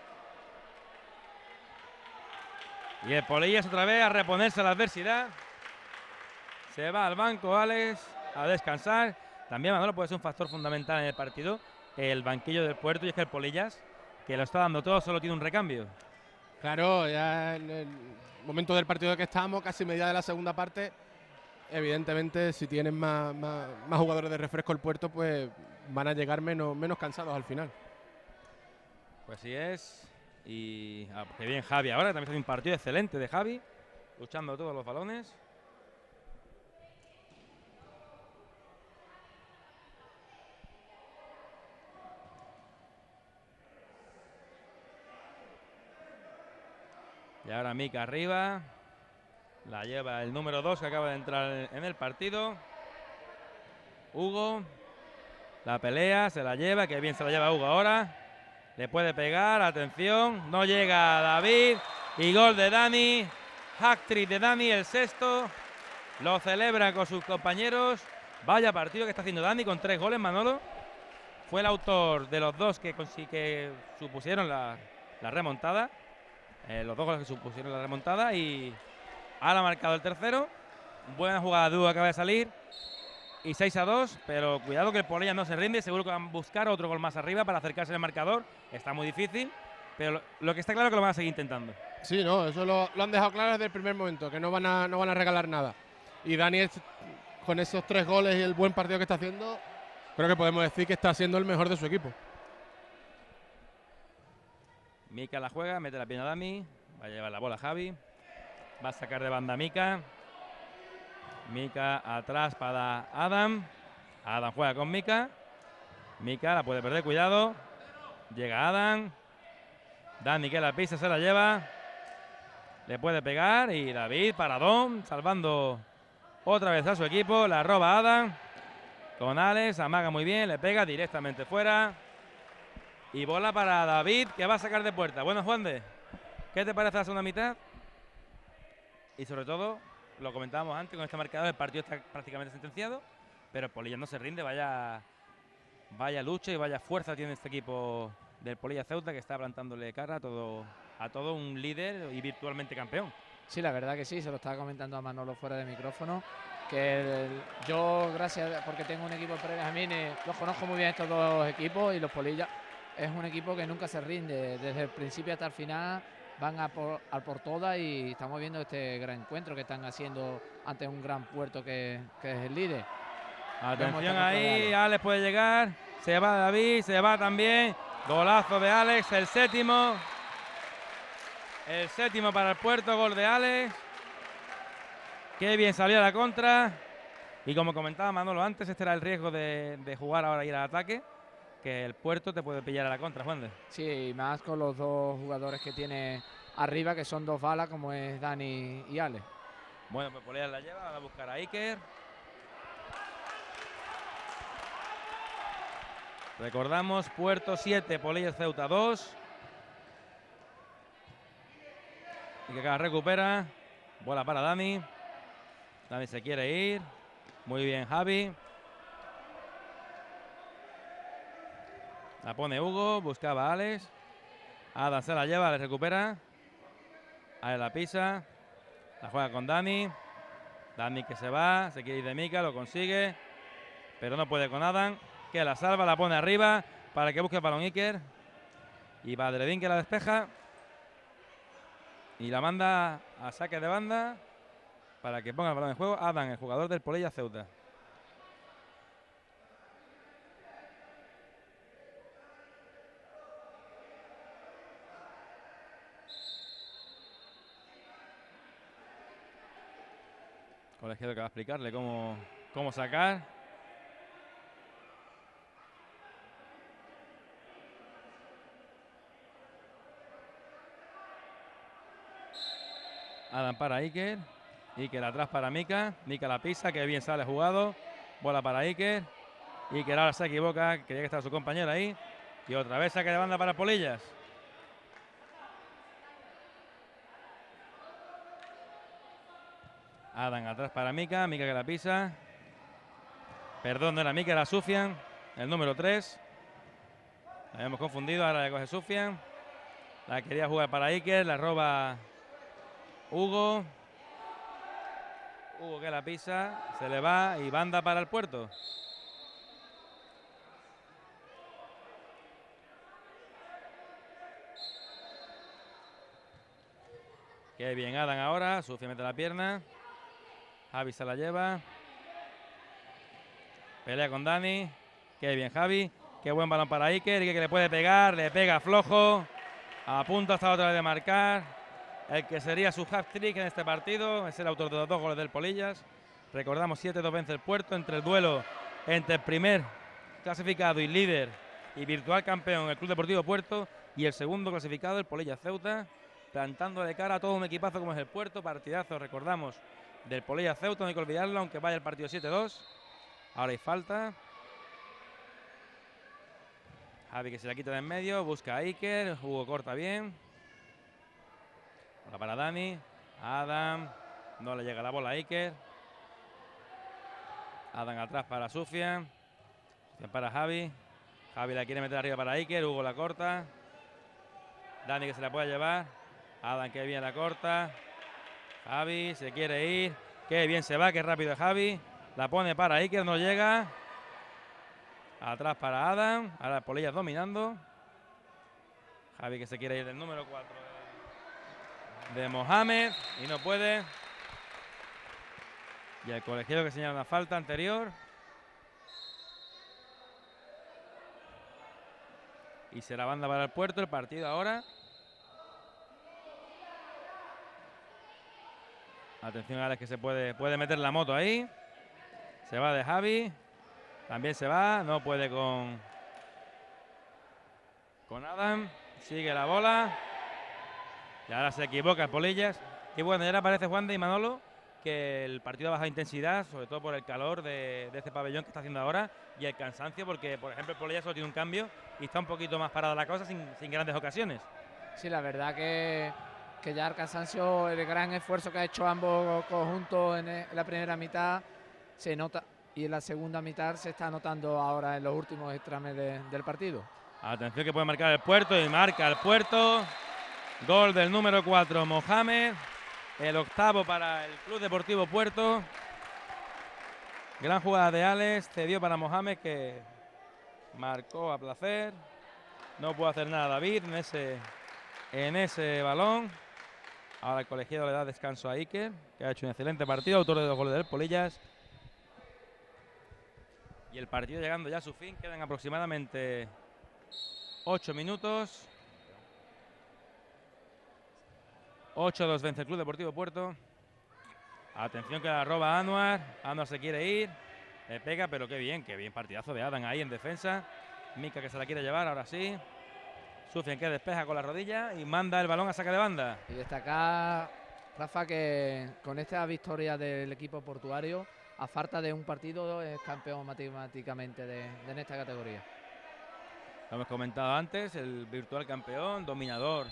Y el Polillas otra vez a reponerse a la adversidad. Se va al banco Alex a descansar. También Manolo puede ser un factor fundamental en el partido. El banquillo del Puerto, y es que el Polillas, que lo está dando todo, solo tiene un recambio. Claro, ya en el momento del partido que estamos, casi media de la segunda parte, evidentemente si tienen más, más, más jugadores de refresco el Puerto, pues van a llegar menos, menos cansados al final. Pues sí es. Y ah, qué bien Javi ahora, que también hace un partido excelente de Javi, luchando todos los balones. Y ahora Mika arriba. La lleva el número dos que acaba de entrar en el partido. Hugo. La pelea, se la lleva, que bien se la lleva Hugo ahora. Le puede pegar, atención. No llega David. Y gol de Dani. Hat-trick de Dani, el sexto. Lo celebra con sus compañeros. Vaya partido que está haciendo Dani con tres goles, Manolo. Fue el autor de los dos que, que supusieron la, la remontada. Eh, los dos goles que supusieron la remontada. Y ahora ha marcado el tercero. Buena jugada de Hugo, acaba de salir. Y seis a dos, pero cuidado que el Polillas no se rinde. Seguro que van a buscar otro gol más arriba para acercarse al marcador. Está muy difícil, pero lo, lo que está claro es que lo van a seguir intentando. Sí, no, eso lo, lo han dejado claro desde el primer momento, que no van a, no van a regalar nada. Y Dani, es- con esos tres goles y el buen partido que está haciendo, creo que podemos decir que está siendo el mejor de su equipo. Mika la juega, mete la pierna a Dami. Va a llevar la bola a Javi. Va a sacar de banda a Mika. Mika atrás para Adam. Adam juega con Mika. Mika la puede perder, cuidado. Llega Adam. Dani que la pisa, se la lleva. Le puede pegar y David, paradón, salvando otra vez a su equipo. La roba Adam. Con Alex, amaga muy bien, le pega directamente fuera. Y bola para David, que va a sacar de puerta. Bueno, Juan de, ¿qué te parece la segunda mitad? Y sobre todo, lo comentábamos antes, con este marcador el partido está prácticamente sentenciado, pero el Polillas no se rinde. Vaya, vaya lucha y vaya fuerza tiene este equipo del Polillas Ceuta, que está plantándole cara a todo, a todo un líder y virtualmente campeón. Sí, la verdad que sí, se lo estaba comentando a Manolo fuera de micrófono, que el- yo, gracias, porque tengo un equipo de Premios Jamines, los conozco muy bien estos dos equipos, y los Polillas es un equipo que nunca se rinde, desde el principio hasta el final van a por, al por todas, y estamos viendo este gran encuentro que están haciendo ante un gran Puerto que, que es el líder. Atención Vemos ahí, esta Alex puede llegar, se va David, se va también, golazo de Alex, el séptimo, el séptimo para el Puerto, gol de Alex, qué bien salió a la contra, y como comentaba Manolo antes, este era el riesgo de, de jugar ahora y ir al ataque, que el Puerto te puede pillar a la contra, Juan de. Sí, más con los dos jugadores que tiene arriba, que son dos balas, como es Dani y Ale. Bueno, pues Polillas la lleva, va a buscar a Iker. Recordamos, Puerto siete, Polillas Ceuta dos. Y que acá recupera. Bola para Dani. Dani se quiere ir. Muy bien Javi. La pone Hugo, buscaba a Alex. Adam se la lleva, le recupera. Ahí la pisa. La juega con Dani. Dani que se va, se quiere ir de Mika, lo consigue. Pero no puede con Adam, que la salva, la pone arriba para que busque el balón Iker. Y Badredín que la despeja. Y la manda a saque de banda para que ponga el balón en juego Adán, el jugador del Polilla Ceuta. Colegiado que va a explicarle cómo, cómo sacar. Adán para Iker. Iker atrás para Mika. Mika la pisa, que bien sale jugado. Bola para Iker. Iker ahora se equivoca, quería que estaba su compañero ahí. Y otra vez saque de banda para Polillas. Adán atrás para Mika. Mika que la pisa. Perdón, no era Mika, era Sufian, el número tres. La habíamos confundido, ahora le coge Sufian. La quería jugar para Iker, la roba Hugo. Hugo que la pisa, se le va y banda para el puerto. Qué bien Adán ahora, Sufian mete la pierna. Javi se la lleva. Pelea con Dani. Qué bien Javi. Qué buen balón para Iker. Iker que le puede pegar. Le pega flojo. A punto hasta otra vez de marcar. El que sería su hat-trick en este partido. Es el autor de los dos goles del Polillas. Recordamos siete dos vence el Puerto. Entre el duelo entre el primer clasificado y líder y virtual campeón el Club Deportivo Puerto. Y el segundo clasificado, el Polillas Ceuta. Plantando de cara a todo un equipazo como es el Puerto. Partidazo, recordamos, del Polillas Ceuta. No hay que olvidarlo, aunque vaya el partido siete dos. Ahora hay falta. Javi que se la quita de en medio. Busca a Iker. Hugo corta bien. Bola para Dani. Adam. No le llega la bola a Iker. Adam atrás para Sufian. Sufian para Javi. Javi la quiere meter arriba para Iker. Hugo la corta. Dani que se la puede llevar. Adam que bien la corta. Javi se quiere ir. Qué bien se va. Qué rápido es Javi. La pone para Iker, no llega. Atrás para Adam. Ahora Polillas dominando. Javi que se quiere ir del número cuatro de, de Mohamed. Y no puede. Y el colegiado que señala una falta anterior. Y será banda para el Puerto. El partido ahora. Atención a Alex que se puede, puede meter la moto ahí. Se va de Javi. También se va. No puede con, con Adam. Sigue la bola. Y ahora se equivoca el Polillas. Y bueno, ya le parece Juan de y Manolo que el partido a baja intensidad, sobre todo por el calor de, de este pabellón que está haciendo ahora y el cansancio, porque por ejemplo el Polillas solo tiene un cambio y está un poquito más parada la cosa sin, sin grandes ocasiones. Sí, la verdad que, que ya el cansancio, el gran esfuerzo que ha hecho ambos conjuntos en, en la primera mitad se nota. Y en la segunda mitad se está notando ahora en los últimos extrames de, del partido. Atención que puede marcar el Puerto y marca el Puerto. Gol del número cuatro, Mohamed. El octavo para el Club Deportivo Puerto. Gran jugada de Alex. Cedió para Mohamed que marcó a placer. No puede hacer nada David en ese, en ese balón. Ahora el colegiado le da descanso a Iker, que ha hecho un excelente partido. Autor de dos goles del Polillas. Y el partido llegando ya a su fin. Quedan aproximadamente ocho minutos. ocho dos vence el Club Deportivo Puerto. Atención que la roba Anuar. Anuar se quiere ir. Le pega, pero qué bien, qué bien partidazo de Adam ahí en defensa. Mika que se la quiere llevar, ahora sí. Sufian que despeja con la rodilla y manda el balón a saque de banda. Y destacar, Rafa, que con esta victoria del equipo portuario, a falta de un partido, es campeón matemáticamente de, de en esta categoría. Lo hemos comentado antes, el virtual campeón, dominador.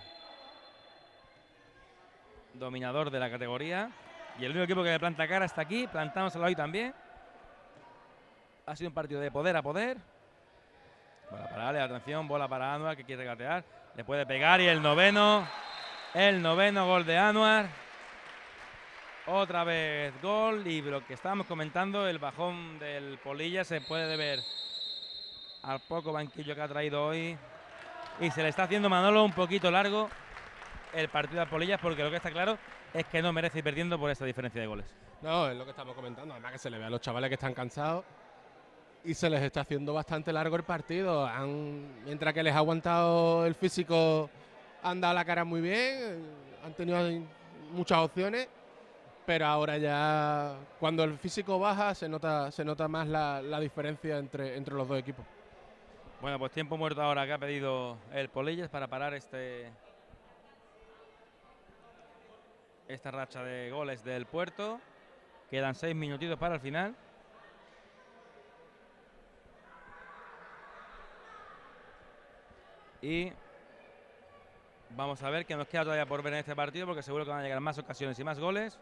Dominador de la categoría. Y el único equipo que le planta cara está aquí, plantándoselo ahí también. Ha sido un partido de poder a poder. Bola para Ale, atención, bola para Anuar que quiere regatear. Le puede pegar y el noveno. El noveno gol de Anuar. Otra vez gol y lo que estábamos comentando, el bajón del Polilla se puede deber al poco banquillo que ha traído hoy. Y se le está haciendo Manolo un poquito largo el partido a Polillas, porque lo que está claro es que no merece ir perdiendo por esa diferencia de goles. No, es lo que estamos comentando. Además que se le ve a los chavales que están cansados y se les está haciendo bastante largo el partido. Han, mientras que les ha aguantado el físico, han dado la cara muy bien, han tenido muchas opciones, pero ahora ya cuando el físico baja se nota, se nota más la, la diferencia entre, entre los dos equipos. Bueno, pues tiempo muerto ahora que ha pedido el Polillas para parar este esta racha de goles del Puerto. Quedan seis minutitos para el final. Y vamos a ver qué nos queda todavía por ver en este partido, porque seguro que van a llegar más ocasiones y más goles.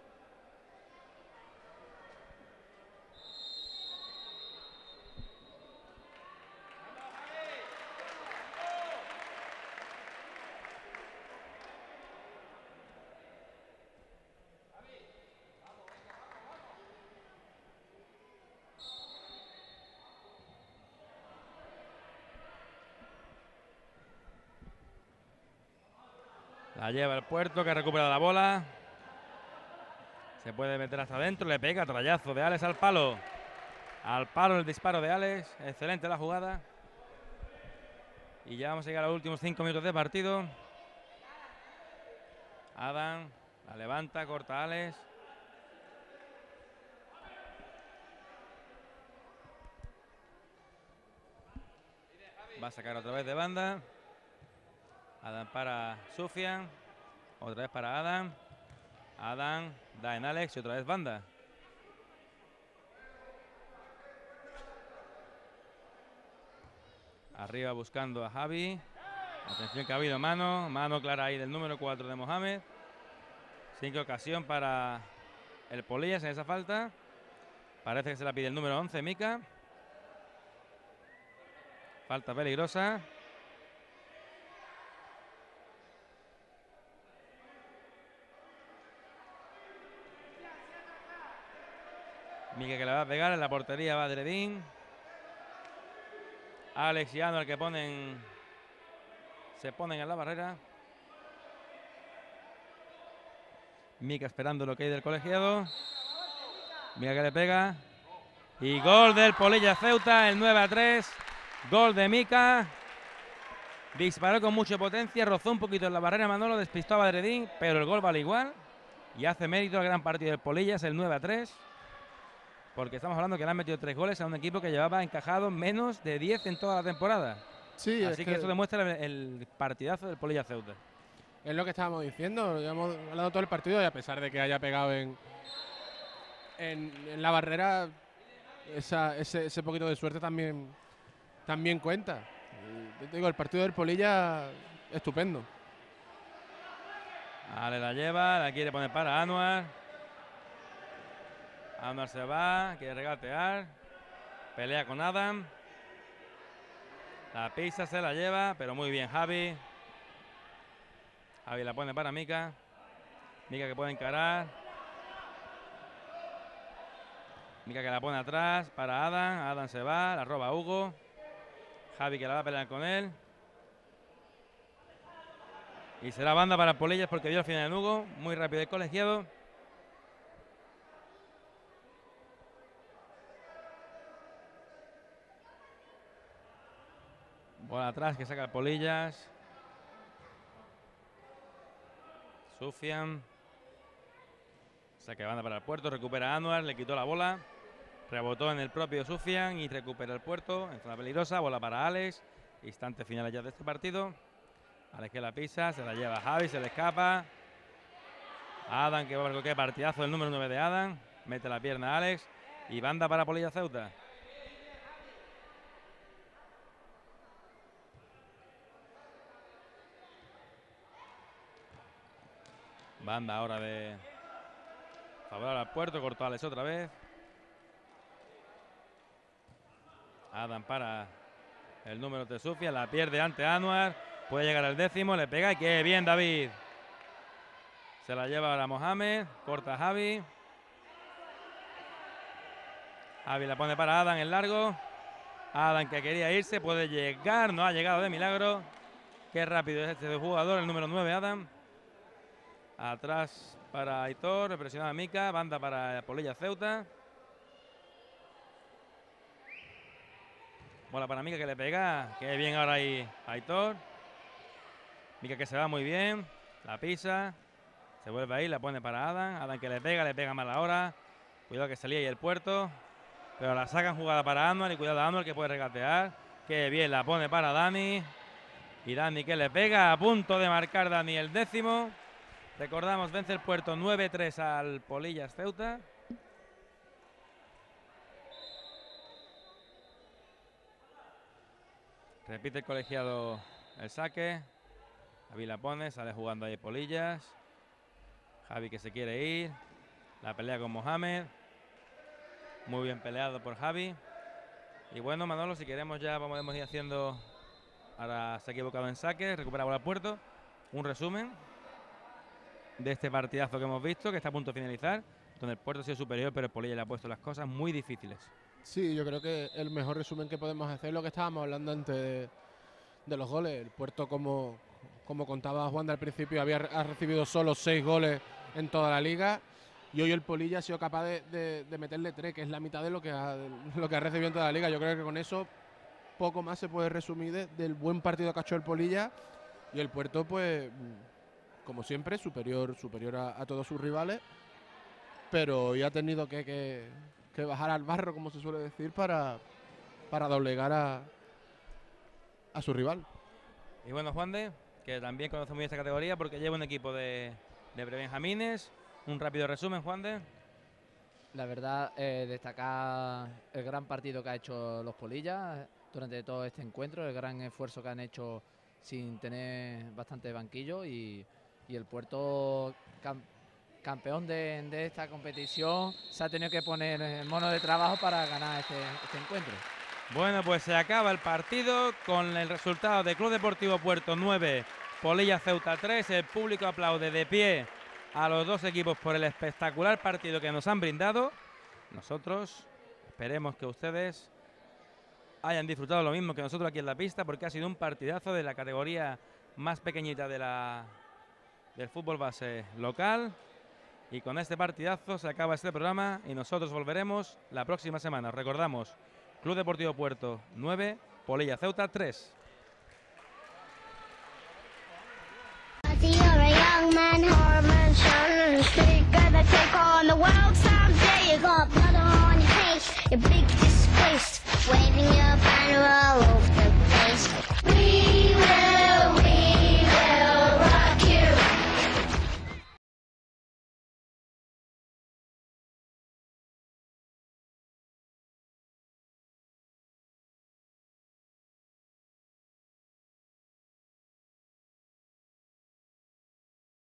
La lleva el Puerto, que recupera la bola. Se puede meter hasta adentro, le pega, trayazo de Alex al palo. Al palo el disparo de Alex, excelente la jugada. Y ya vamos a llegar a los últimos cinco minutos de partido. Adam la levanta, corta a Alex. Va a sacar otra vez de banda. Adam para Sufian. Otra vez para Adam. Adam da en Alex y otra vez banda. Arriba buscando a Javi. Atención que ha habido mano. Mano clara ahí del número cuatro de Mohamed. Sin que ocasión para el Polillas en esa falta. Parece que se la pide el número once, Mika. Falta peligrosa. Mika que le va a pegar, en la portería va Dredín. Alex y Anual que ponen, se ponen en la barrera. Mika esperando lo que hay del colegiado. Mika que le pega. Y gol del Polillas Ceuta, el nueve a tres. Gol de Mika. Disparó con mucha potencia, rozó un poquito en la barrera Manolo, despistó a Badredín, pero el gol vale igual. Y hace mérito al gran partido del Polillas, el nueve a tres. Porque estamos hablando que le han metido tres goles a un equipo que llevaba encajado menos de diez en toda la temporada. Sí, así que, que eso demuestra el, el partidazo del Polillas Ceuta. Es lo que estábamos diciendo, ya hemos hablado todo el partido y a pesar de que haya pegado en, en, en la barrera, esa, ese, ese poquito de suerte también, también cuenta. Yo te digo, el partido del Polillas, estupendo. Vale, la lleva, la quiere poner para Anuar. Anuar se va, quiere regatear. Pelea con Adam. La pisa, se la lleva, pero muy bien Javi. Javi la pone para Mika. Mika que puede encarar. Mika que la pone atrás para Adam. Adam se va, la roba Hugo. Javi que la va a pelear con él. Y será banda para Polillas porque dio al final en Hugo. Muy rápido el colegiado. Bola atrás que saca el Polillas. Sufian. Saca banda para el Puerto. Recupera a Anuar. Le quitó la bola. Rebotó en el propio Sufian y recupera el Puerto. En zona peligrosa. Bola para Alex. Instantes finales ya de este partido. Alex que la pisa. Se la lleva Javi. Se le escapa. Adam que va, qué partidazo del número nueve de Adam. Mete la pierna a Alex. Y banda para Polillas Ceuta. Banda ahora de favorable al Puerto, cortó a Alex otra vez. Adam para el número de Sufia, la pierde ante Anuar. Puede llegar al décimo, le pega y qué bien David. Se la lleva ahora Mohamed, corta a Javi. Javi la pone para Adam en largo. Adam que quería irse, puede llegar, no ha llegado de milagro. Qué rápido es este jugador, el número nueve Adam. Atrás para Aitor, presionada a Mica, banda para Polilla Ceuta. Bola para Mica que le pega, que bien ahora ahí Aitor. Mica que se va muy bien, la pisa, se vuelve ahí, la pone para Adam. Adam que le pega, le pega mal ahora. Cuidado que salía ahí el puerto, pero la sacan jugada para Anual y cuidado a Anual que puede regatear. Que bien la pone para Dani. Y Dani que le pega, a punto de marcar Dani el décimo. Recordamos, vence el Puerto nueve tres al Polillas Ceuta. Repite el colegiado el saque. Javi la pone, sale jugando ahí Polillas. Javi que se quiere ir. La pelea con Mohamed. Muy bien peleado por Javi. Y bueno, Manolo, si queremos ya podemos ir haciendo... Ahora se ha equivocado en saque, recupera bola al Puerto. Un resumen de este partidazo que hemos visto, que está a punto de finalizar, donde el Puerto ha sido superior, pero el Polilla le ha puesto las cosas muy difíciles. Sí, yo creo que el mejor resumen que podemos hacer es lo que estábamos hablando antes de, de los goles. El Puerto, como, como contaba Juan al principio, había ha recibido solo seis goles en toda la liga. Y hoy el Polilla ha sido capaz de, de, de meterle tres, que es la mitad de lo que, ha, de lo que ha recibido en toda la liga. Yo creo que con eso poco más se puede resumir de, del buen partido que ha hecho el Polilla. Y el Puerto, pues, como siempre, superior, superior a, a todos sus rivales. Pero hoy ha tenido que, que, que bajar al barro, como se suele decir, para, para doblegar a, a su rival. Y bueno, Juan de, que también conoce muy bien esta categoría porque lleva un equipo de, de prebenjamines. Un rápido resumen, Juan de. La verdad, eh, destacar el gran partido que ha hecho los Polillas durante todo este encuentro, el gran esfuerzo que han hecho sin tener bastante banquillo y, y el Puerto cam, campeón de, de esta competición se ha tenido que poner el mono de trabajo para ganar este, este encuentro. Bueno, pues se acaba el partido con el resultado de Club Deportivo Puerto nueve, Polillas Ceuta tres. El público aplaude de pie a los dos equipos por el espectacular partido que nos han brindado. Nosotros esperemos que ustedes hayan disfrutado lo mismo que nosotros aquí en la pista, porque ha sido un partidazo de la categoría más pequeñita de la, del fútbol base local. Y con este partidazo se acaba este programa y nosotros volveremos la próxima semana. Os recordamos, Club Deportivo Puerto nueve, Polillas Ceuta tres. Waving your banner all